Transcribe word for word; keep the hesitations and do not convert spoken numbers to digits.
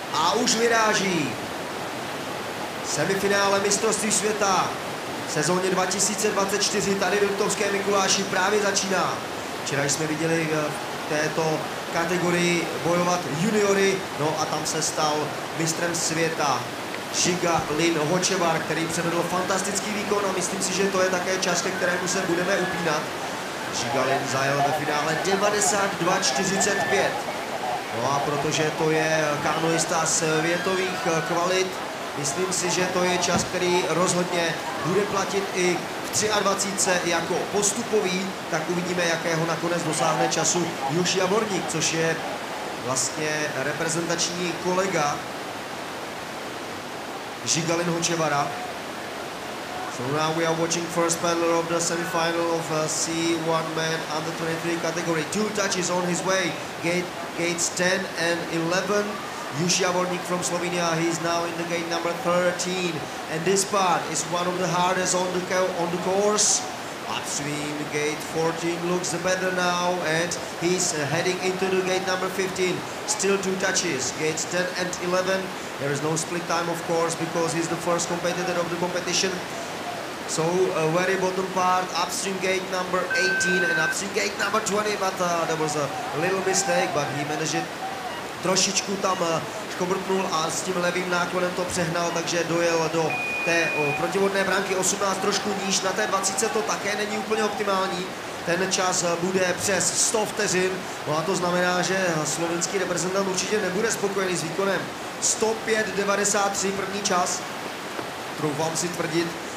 A už vyráží. Semifinále mistrovství světa v sezóně dva tisíce dvacet čtyři tady v Liptovském Mikuláši právě začíná. Včera jsme viděli v této kategorii bojovat juniory, no a tam se stal mistrem světa Žiga Lin Hočevar, který předvedl fantastický výkon a myslím si, že to je také čas, ke kterému se budeme upínat. Žiga Lin zajel ve finále devadesát dva čtyřicet pět. No a protože to je kanoista světových kvalit, myslím si, že to je čas, který rozhodně bude platit i v dvacet tři jako postupový, tak uvidíme, jakého nakonec dosáhne času Juš Javorník, což je vlastně reprezentační kolega Žiga Lin Hočevara. So now we are watching first panel of the semi-final of uh, C one man under twenty-three category. Two touches on his way. Gate, gates ten and eleven. Juš Javorník from Slovenia, he's now in the gate number thirteen. And this part is one of the hardest on the, on the course. Upstream, gate fourteen looks better now, and he's uh, heading into the gate number fifteen. Still two touches, gates ten and eleven. There is no split time, of course, because he's the first competitor of the competition. So, uh, very bottom part, upstream gate number eighteen and upstream gate number twenty, but uh, there was a little mistake, but he managed it. Trošičku tam uh, škobrtnul a s tím levým náklonem to přehnal, takže dojel do té uh, protivodné bránky osmnáct, trošku níž. Na té dvacítce to také není úplně optimální. Ten čas uh, bude přes sto vteřin, no a to znamená, že slovenský reprezentant určitě nebude spokojený s výkonem. sto pět devadesát tři první čas, troufám si tvrdit.